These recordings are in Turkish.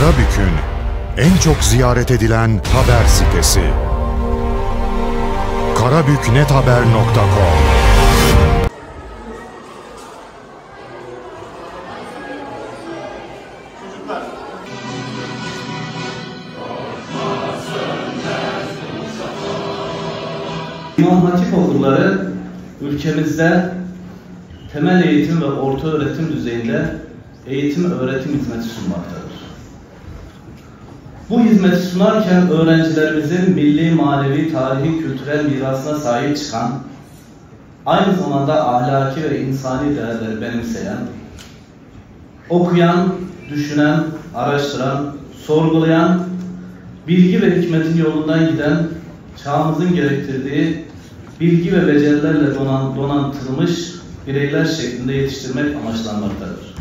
Karabük'ün en çok ziyaret edilen haber sitesi. karabüknethaber.com. İmam Hatip okulları ülkemizde temel eğitim ve orta öğretim düzeyinde eğitim öğretim hizmeti sunmaktadır. Bu hizmeti sunarken öğrencilerimizin milli, manevi, tarihi, kültürel mirasına sahip çıkan, aynı zamanda ahlaki ve insani değerleri benimseyen, okuyan, düşünen, araştıran, sorgulayan, bilgi ve hikmetin yolundan giden, çağımızın gerektirdiği bilgi ve becerilerle donatılmış bireyler şeklinde yetiştirmek amaçlanmaktadır.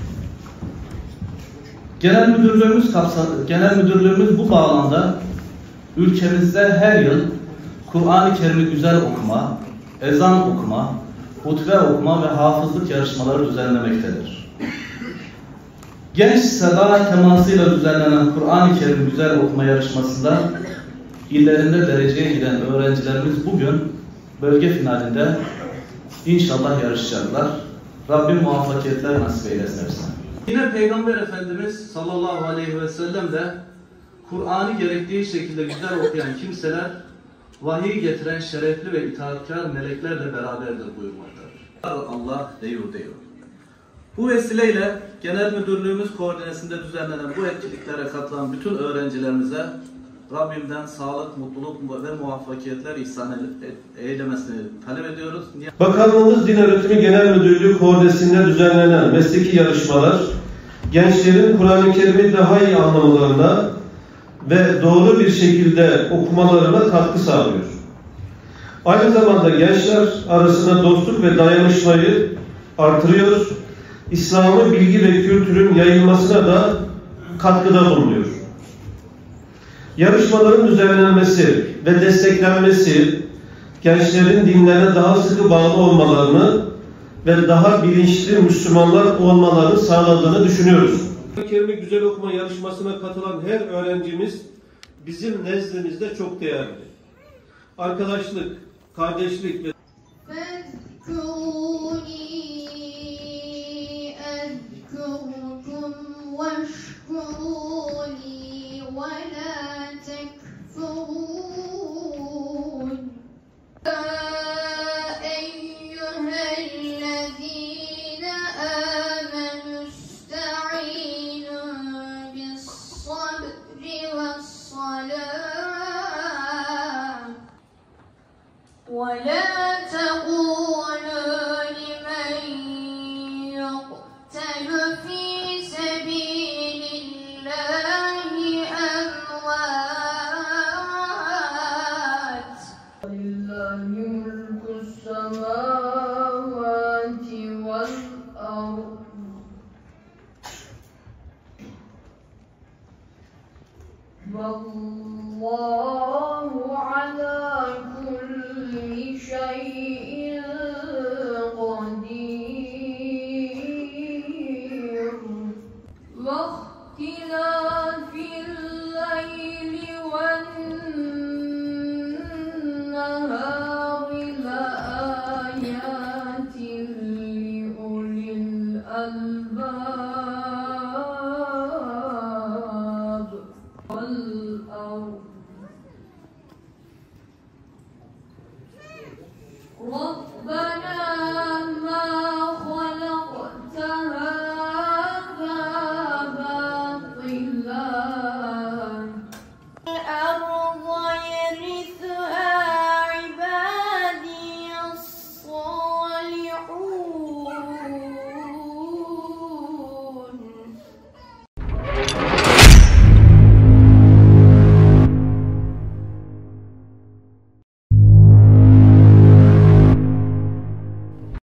Genel müdürlüğümüz bu bağlamda ülkemizde her yıl Kur'an-ı Kerim'i güzel okuma, ezan okuma, hutbe okuma ve hafızlık yarışmaları düzenlemektedir. Genç seda temasıyla düzenlenen Kur'an-ı Kerim güzel okuma yarışmasında illerinde dereceye giden öğrencilerimiz bugün bölge finalinde inşallah yarışacaklar. Rabbim muvaffakiyetler nasip eylesin hepsine. Yine Peygamber Efendimiz sallallahu aleyhi ve sellem de Kur'an'ı gerektiği şekilde güzel okuyan kimseler vahiy getiren şerefli ve itaatkar meleklerle beraberdir buyurmaktadır. Allah deyu. Bu vesileyle Genel Müdürlüğümüz koordinesinde düzenlenen bu etkinliklere katılan bütün öğrencilerimize Rabbimden sağlık, mutluluk ve muvaffakiyetler ihsan eylemesini talep ediyoruz. Bakanlığımız Din Öğretimi Genel Müdürlüğü koordinesinde düzenlenen mesleki yarışmalar, gençlerin Kur'an-ı Kerim'i daha iyi anlamalarına ve doğru bir şekilde okumalarına katkı sağlıyor. Aynı zamanda gençler arasında dostluk ve dayanışmayı artırıyor, İslam'ı bilgi ve kültürün yayılmasına da katkıda bulunuyor. Yarışmaların düzenlenmesi ve desteklenmesi, gençlerin dinlerine daha sıkı bağlı olmalarını ve daha bilinçli Müslümanlar olmalarını sağladığını düşünüyoruz. Kur'an-ı Kerim'i güzel okuma yarışmasına katılan her öğrencimiz bizim nezdimizde çok değerli. Arkadaşlık, kardeşlik ve ولا تقولوا لمن يقتل في سبيل الله أموات ولله ملك السماوات والأرض والله على كل شيء قدير واختلاف الليل